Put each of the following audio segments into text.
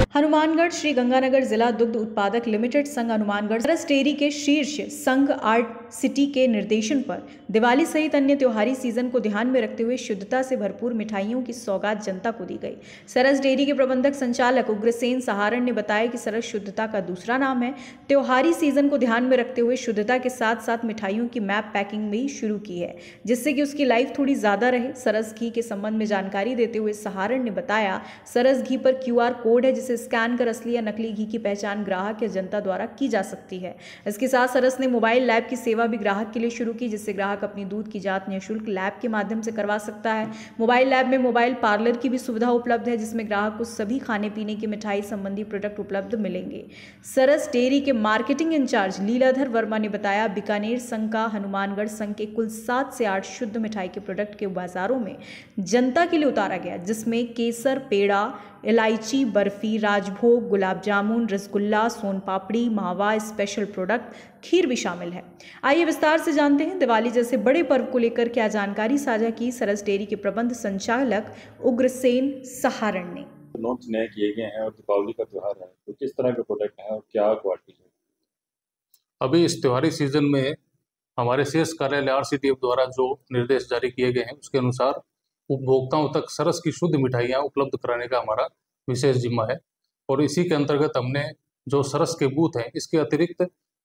हनुमानगढ़ श्री गंगानगर जिला दुग्ध उत्पादक लिमिटेड संघ हनुमानगढ़ सरस डेयरी के शीर्ष संघ आर्ट सिटी के निर्देशन पर दिवाली सहित अन्य त्योहारी सीजन को ध्यान में रखते हुए शुद्धता से भरपूर मिठाइयों की सौगात जनता को दी गई। सरस डेयरी के प्रबंधक संचालक उग्रसेन सहारण ने बताया कि सरस शुद्धता का दूसरा नाम है। त्योहारी सीजन को ध्यान में रखते हुए शुद्धता के साथ साथ मिठाइयों की मैप पैकिंग भी शुरू की है, जिससे कि उसकी लाइफ थोड़ी ज्यादा रहे। सरस घी के संबंध में जानकारी देते हुए सहारण ने बताया, सरस घी पर QR कोड है जिसे स्कैन कर असली या नकली घी की पहचान ग्राहक या जनता द्वारा की जा सकती है। इसके साथ सरस ने मोबाइल लैब की सेवा भी ग्राहक के लिए शुरू की, जिससे ग्राहक अपनी दूध की जांच निःशुल्क लैब के माध्यम से करवा सकता है। मोबाइल लैब में मोबाइल पार्लर की भी सुविधा उपलब्ध है, जिसमें ग्राहक को सभी खाने पीने की मिठाई संबंधी प्रोडक्ट उपलब्ध मिलेंगे। सरस डेयरी के मार्केटिंग इंचार्ज लीलाधर वर्मा ने बताया, बीकानेर संघ का हनुमानगढ़ संघ के कुल 7 से 8 शुद्ध मिठाई के प्रोडक्ट के बाजारों में जनता के लिए उतारा गया, जिसमें केसर, पेड़ा, इलायची बर्फी, राजभोग, गुलाब जामुन, रसगुल्ला, सोन पापड़ी, मावा स्पेशल प्रोडक्ट, खीर भी शामिल है। आइए विस्तार से जानते हैं दिवाली जैसे बड़े पर्व को लेकर क्या जानकारी साझा की सरस डेयरी के प्रबंध संचालक उग्रसेन सहारण ने। लॉन्च नए किए गए हैं और दीपावली का त्यौहार है, तो किस तरह के प्रोडक्ट हैं और क्या क्वालिटी है? अभी इस त्योहारी सीजन में हमारे शेष कार्यालय RCTF द्वारा जो निर्देश जारी किए गए हैं उसके अनुसार उपभोक्ताओं तक सरस की शुद्ध मिठाइयाँ उपलब्ध कराने का हमारा विशेष जिम्मा है। और इसी के अंतर्गत हमने जो सरस के बूथ हैं इसके अतिरिक्त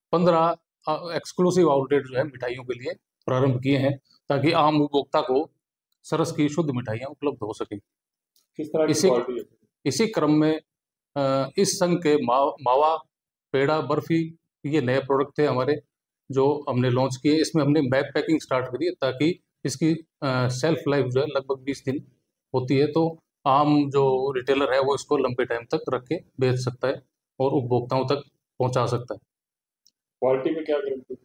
15 एक्सक्लूसिव आउटलेट जो है मिठाइयों के लिए प्रारंभ किए हैं, ताकि आम उपभोक्ता को सरस की शुद्ध मिठाइयाँ उपलब्ध हो सकें। किस तरह की क्वालिटी है? इसी क्रम में इस संघ के मावा, पेड़ा, बर्फी ये नए प्रोडक्ट थे हमारे जो हमने लॉन्च किए। इसमें हमने बैग पैकिंग स्टार्ट करी है ताकि इसकी सेल्फ लाइफ जो है लगभग 20 दिन होती है, तो आम जो रिटेलर है वो इसको लंबे टाइम तक रख के बेच सकता है और उपभोक्ताओं तक पहुंचा सकता है। क्वालिटी में क्या गारंटी?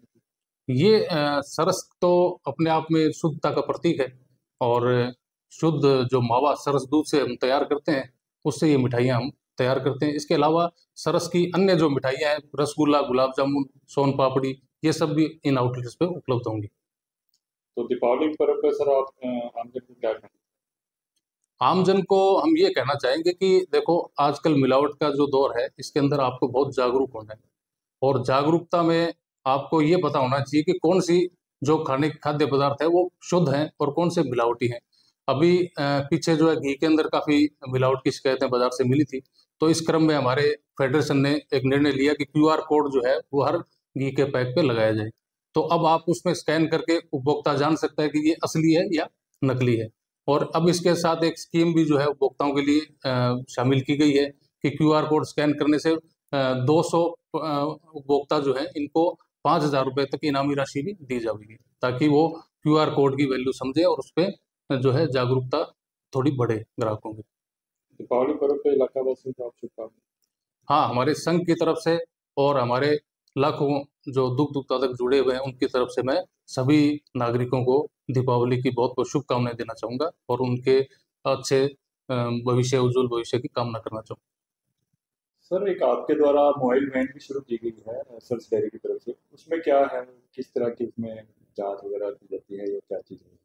ये सरस तो अपने आप में शुद्धता का प्रतीक है और शुद्ध जो मावा सरस दूध से हम तैयार करते हैं उससे ये मिठाइयाँ हम तैयार करते हैं। इसके अलावा सरस की अन्य जो मिठाइयाँ हैं, रसगुल्ला, गुलाब जामुन, सोन पापड़ी, ये सब भी इन आउटलेट्स पे उपलब्ध होंगी। तो दीपावली पर्व पर सर आप आमजन को क्या कहें? आमजन को हम ये कहना चाहेंगे कि देखो, आजकल मिलावट का जो दौर है इसके अंदर आपको बहुत जागरूक होना है और जागरूकता में आपको ये पता होना चाहिए कि कौन सी जो खाद्य पदार्थ है वो शुद्ध हैं और कौन से मिलावटी हैं। अभी पीछे जो है घी के अंदर काफ़ी मिलावट की शिकायतें बाजार से मिली थी, तो इस क्रम में हमारे फेडरेशन ने एक निर्णय लिया कि QR कोड जो है वो हर घी के पैक पे लगाया जाए। तो अब आप उसमें स्कैन करके उपभोक्ता जान सकता है कि ये असली है या नकली है। और अब इसके साथ एक स्कीम भी जो है उपभोक्ताओं के लिए शामिल की गई है कि QR कोड स्कैन करने से 200 उपभोक्ता जो है इनको 5,000 रुपये तक इनामी राशि भी दी जाएगी, ताकि वो QR कोड की वैल्यू समझे और उस पर जो है जागरूकता थोड़ी बढ़े ग्राहकों की। दीपावली पर्व पे इलाका वासियों को आप शुभकामनाएं। हाँ, हमारे संघ की तरफ से और हमारे लाखों जो दुग्ध उत्पादक जुड़े हुए हैं उनकी तरफ से मैं सभी नागरिकों को दीपावली की बहुत बहुत शुभकामनाएं देना चाहूँगा और उनके अच्छे भविष्य, उज्जवल भविष्य की कामना करना चाहूँगा। सर, एक आपके द्वारा मोबाइल वैन भी शुरू की गई है सरस डेयरी की तरफ से, उसमें क्या है, किस तरह की उसमें जांच वगैरह की जाती है या क्या चीज़ है?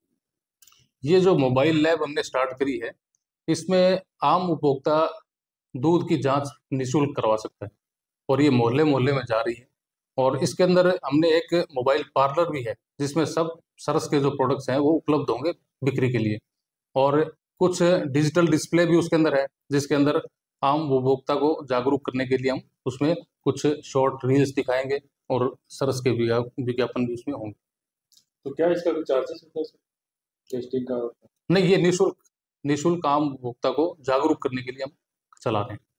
ये जो मोबाइल लैब हमने स्टार्ट करी है इसमें आम उपभोक्ता दूध की जांच निःशुल्क करवा सकता है और ये मोहल्ले मोहल्ले में जा रही है। और इसके अंदर हमने एक मोबाइल पार्लर भी है जिसमें सब सरस के जो प्रोडक्ट्स हैं वो उपलब्ध होंगे बिक्री के लिए। और कुछ डिजिटल डिस्प्ले भी उसके अंदर है जिसके अंदर आम उपभोक्ता को जागरूक करने के लिए हम उसमें कुछ शॉर्ट रील्स दिखाएंगे और सरस के विज्ञापन भी उसमें होंगे। तो क्या इसका कोई चार्जेस होता है सर, टेस्टिंग का? नहीं, ये निःशुल्क आम उपभोक्ता को जागरूक करने के लिए हम चला रहे हैं।